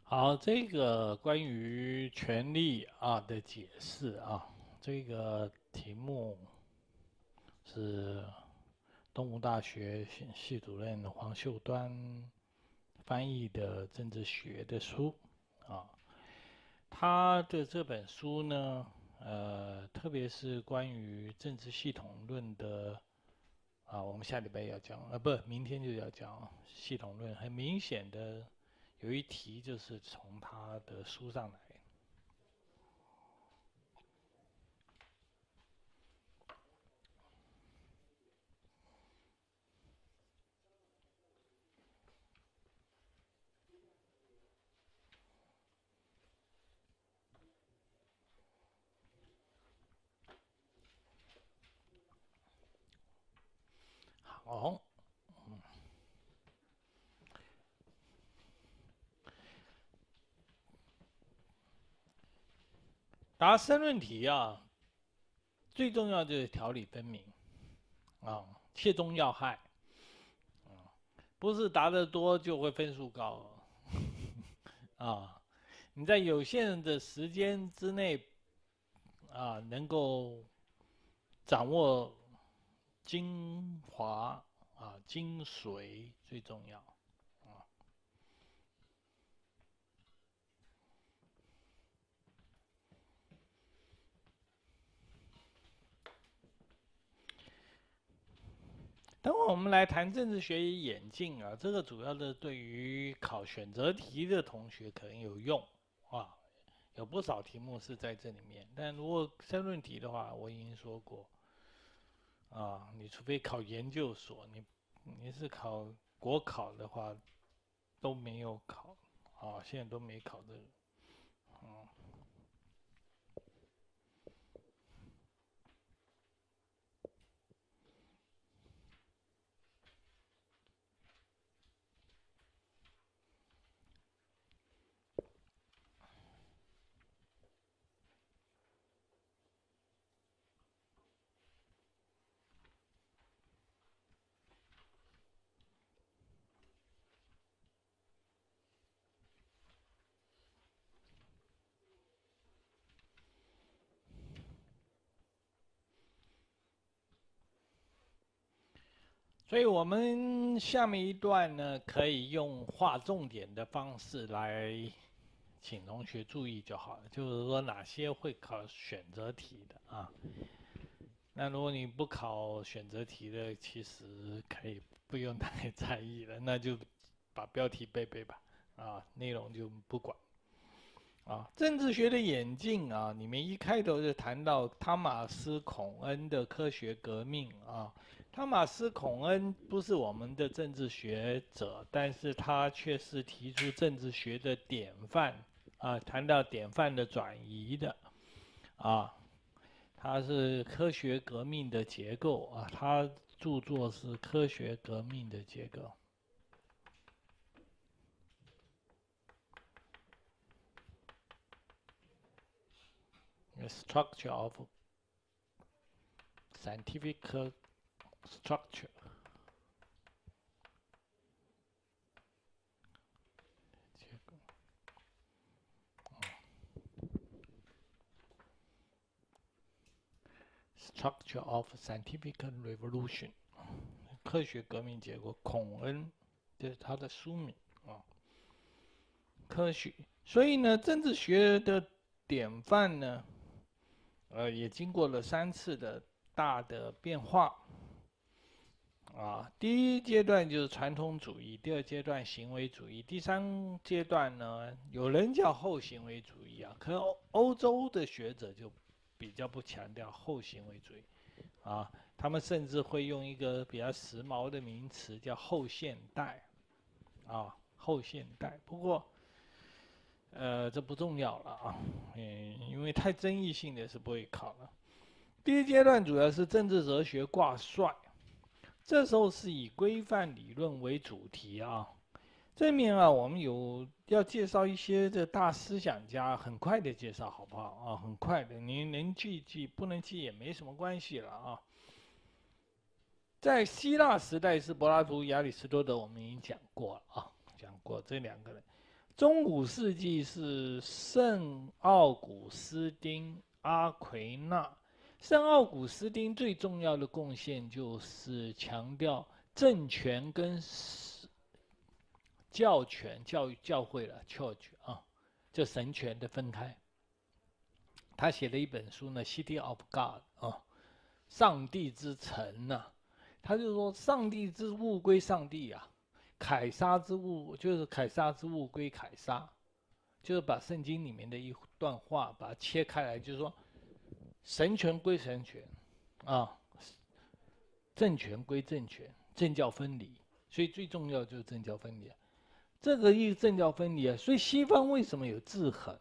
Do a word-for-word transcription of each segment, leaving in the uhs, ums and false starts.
好，这个关于权利啊的解释啊，这个题目是东吴大学系系主任黄秀端翻译的政治学的书啊。他的这本书呢，呃，特别是关于政治系统论的啊，我们下礼拜要讲，呃，不，明天就要讲系统论。很明显的，有一题就是从他的书上来。好，答申论题啊，最重要就是条理分明啊，切中要害啊，不是答得多就会分数高啊。你在有限的时间之内啊，能够掌握精华啊、精髓最重要啊。等会我们来谈政治学与演进啊，这个主要的对于考选择题的同学可能有用啊，有不少题目是在这里面。但如果申论题的话，我已经说过啊，你除非考研究所，你你是考国考的话都没有考啊，现在都没考这个。嗯，所以我们下面一段呢，可以用划重点的方式来请同学注意就好了。就是说哪些会考选择题的啊？那如果你不考选择题的，其实可以不用太在意了，那就把标题背背吧，啊，内容就不管。啊，政治学的演进啊，你们一开头就谈到汤马斯·孔恩的科学革命啊。汤马斯·孔恩不是我们的政治学者，但是他却是提出政治学的典范啊，谈到典范的转移的啊。他是科学革命的结构啊，他著作是《科学革命的结构》（Structure of Scientific Structure）。Structure of Scientific Revolution，科学革命结果，孔恩，这是他的书名啊。科学，所以呢，政治学的典范呢，呃，也经过了三次的大的变化啊。第一阶段就是传统主义，第二阶段行为主义，第三阶段呢，有人叫后行为主义啊，可欧欧洲的学者就比较不强调后行为主义。啊，他们甚至会用一个比较时髦的名词叫后现代，啊，后现代。不过，呃，这不重要了啊，嗯，因为太争议性的是不会考了。第一阶段主要是政治哲学挂帅，这时候是以规范理论为主题啊。这面啊，我们有要介绍一些这大思想家，很快的介绍好不好啊？很快的，你能记记，不能记也没什么关系了啊。在希腊时代是柏拉图、亚里士多德，我们已经讲过了啊，讲过这两个人。 中古世纪是圣奥古斯丁、阿奎那。圣奥古斯丁最重要的贡献就是强调政权跟教权、教育、教会了 ，church 啊，就神权的分开。他写了一本书呢，《City of God》啊，上帝之城呐、啊。他就说，上帝之物归上帝啊，凯撒之物就是凯撒之物归凯撒，就是把圣经里面的一段话把它切开来，就是说，神权归神权，啊，政权归政权，政教分离。所以最重要就是政教分离。这个一政教分离啊，所以西方为什么有制衡？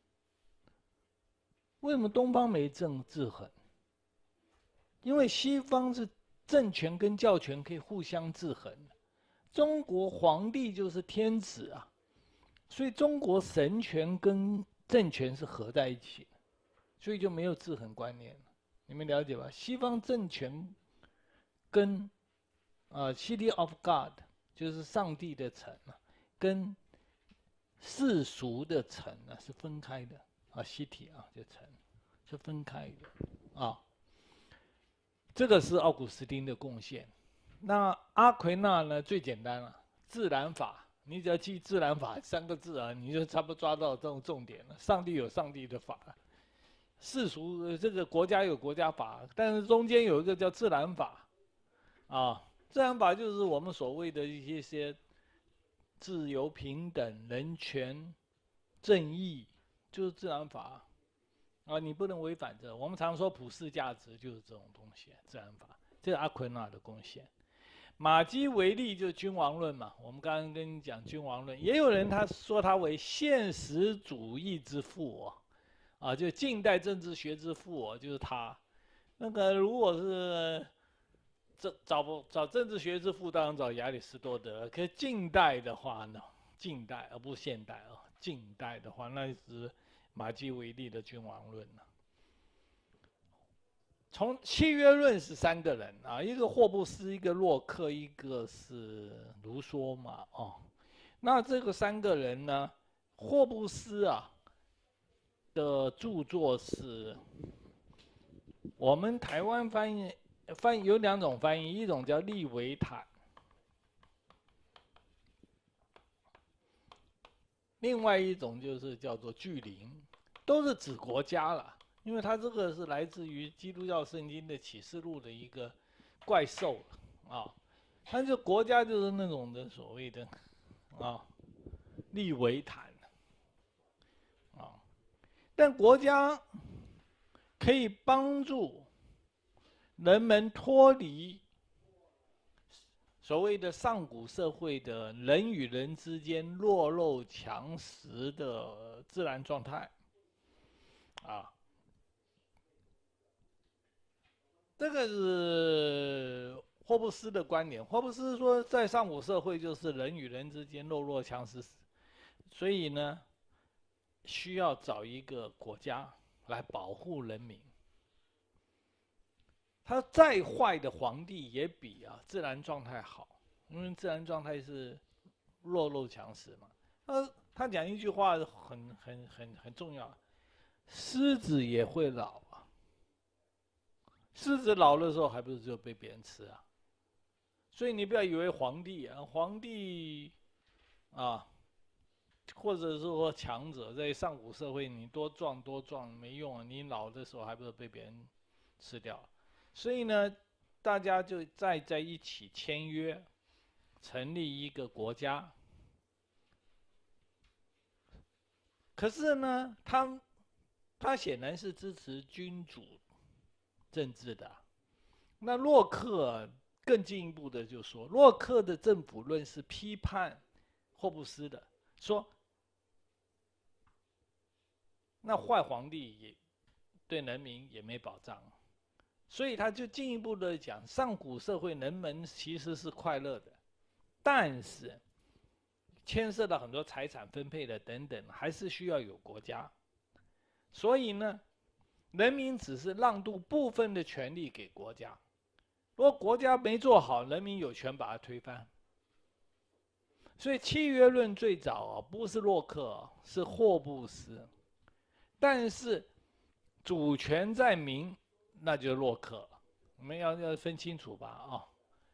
为什么东方没政制衡？因为西方是政权跟教权可以互相制衡，中国皇帝就是天子啊，所以中国神权跟政权是合在一起的，所以就没有制衡观念了。你们了解吧？西方政权跟啊 City of God 就是上帝的城啊，跟世俗的城啊是分开的啊 ，City 啊就城是分开的啊。这个是奥古斯丁的贡献。那阿奎那呢？最简单了，自然法，你只要记自然法三个字啊，你就差不多抓到这种重点了。上帝有上帝的法，世俗这个国家有国家法，但是中间有一个叫自然法，啊，自然法就是我们所谓的一些些自由、平等、人权、正义，就是自然法。啊，你不能违反这。我们常说普世价值就是这种东西，自然法，这是阿奎那的贡献。马基维利就是君王论嘛，我们刚刚跟你讲君王论，也有人他说他为现实主义之父哦，啊，就近代政治学之父哦，就是他。那个如果是这找不找政治学之父，当然找亚里士多德。可是近代的话呢，近代而不是现代啊，近代的话那是马基维利的君王论了。从契约论是三个人啊，一个霍布斯，一个洛克，一个是卢梭嘛，哦，那这个三个人呢，霍布斯啊的著作是，我们台湾翻译翻译有两种翻译，一种叫利维坦，另外一种就是叫做巨灵，都是指国家了。因为它这个是来自于基督教圣经的启示录的一个怪兽啊，它就国家就是那种的所谓的啊利维坦啊，但国家可以帮助人们脱离所谓的上古社会的人与人之间弱肉强食的自然状态啊。这个是霍布斯的观点。霍布斯说，在上古社会就是人与人之间弱肉强食，所以呢，需要找一个国家来保护人民。他再坏的皇帝也比啊自然状态好，因为自然状态是弱肉强食嘛。他他讲一句话很很很很重要，狮子也会老。狮子老的时候，还不是就被别人吃啊？所以你不要以为皇帝啊，皇帝啊，或者是说强者，在上古社会，你多壮多壮没用啊，你老的时候还不是被别人吃掉？所以呢，大家就再在一起签约，成立一个国家。可是呢，他他显然是支持君主政治的。那洛克更进一步的就说，洛克的政府论是批判霍布斯的，说那坏皇帝也对人民也没保障，所以他就进一步的讲，上古社会人们其实是快乐的，但是牵涉到很多财产分配的等等，还是需要有国家。所以呢，人民只是让渡部分的权利给国家。如果国家没做好，人民有权把它推翻。 所以契约论最早啊，不是洛克啊，是霍布斯。但是主权在民，那就是洛克。我们要要分清楚吧啊。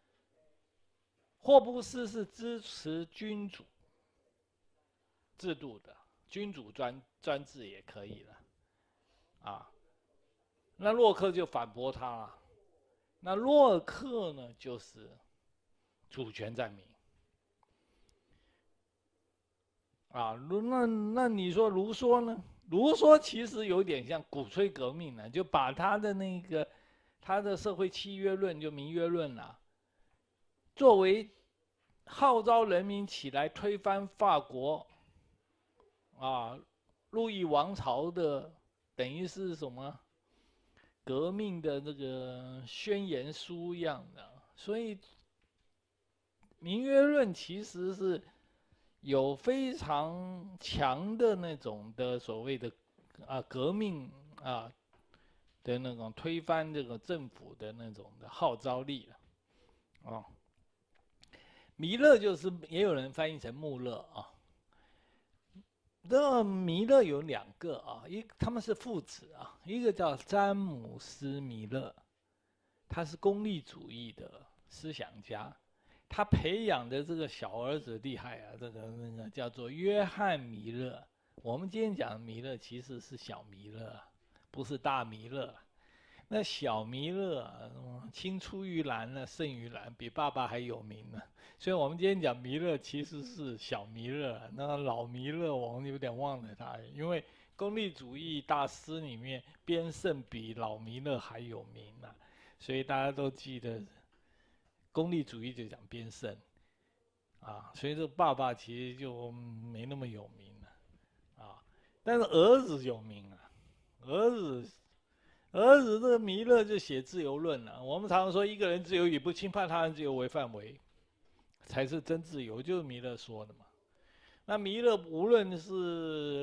霍布斯是支持君主制度的，君主专专制也可以了啊。那洛克就反驳他了。那洛克呢，就是主权在民啊。那那你说卢梭呢？卢梭其实有点像鼓吹革命呢，就把他的那个他的社会契约论，就民约论啊，作为号召人民起来推翻法国啊路易王朝的，等于是什么革命的那个宣言书一样的。所以民约论其实是有非常强的那种的所谓的啊革命啊的那种推翻这个政府的那种的号召力了，啊。弥勒就是也有人翻译成穆勒啊。这弥勒有两个啊，一他们是父子啊，一个叫詹姆斯·弥勒，他是功利主义的思想家。他培养的这个小儿子厉害啊，这个那个叫做约翰弥勒。我们今天讲的弥勒其实是小弥勒，不是大弥勒。那小弥勒啊，青出于蓝呢，胜于蓝，比爸爸还有名呢。所以我们今天讲弥勒其实是小弥勒，那老弥勒我们有点忘了他，因为功利主义大师里面边胜比老弥勒还有名啊，所以大家都记得。功利主义就讲边胜，啊，所以这爸爸其实就没那么有名了，啊，但是儿子有名啊，儿子，儿子这个弥勒就写自由论了。我们常常说一个人自由以不侵犯他人自由为范围，才是真自由，就是弥勒说的嘛。那弥勒无论是